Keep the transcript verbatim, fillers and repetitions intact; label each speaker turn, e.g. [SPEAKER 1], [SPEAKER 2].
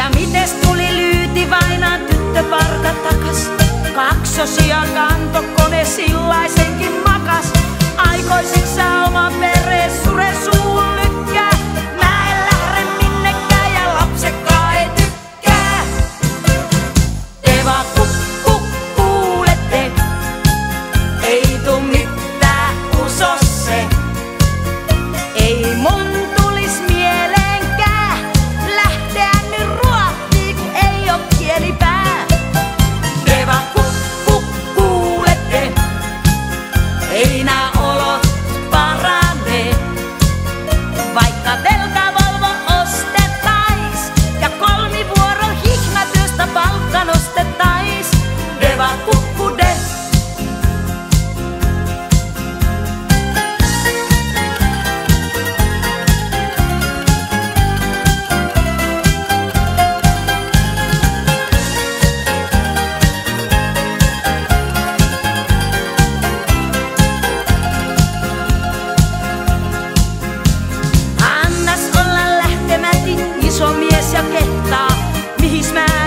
[SPEAKER 1] Ja mites tuli lyyti vainaan tyttö parta takas. Kaksosia kanto kone sillaisenkin makas. Aikoisit sä oman perheen sure suun lykkää. Mä en lähde minnekään ja lapsekkaan ei tykkää. Te vaan kukku kuulette, ei tuu mitään uso se. Ei mun tulis mieleenkään lähteä nyt ruottiin, kun ei oo kielipää. Te vaan kukku kuulette, ei nää olot parane. Vaikka velkavolvo ostettais ja kolmivuoron hihnatyöstä palkka nostettais. De vaan kukku de. Annas olla lähtemätin, iso mies ja kehtaa, mihis mä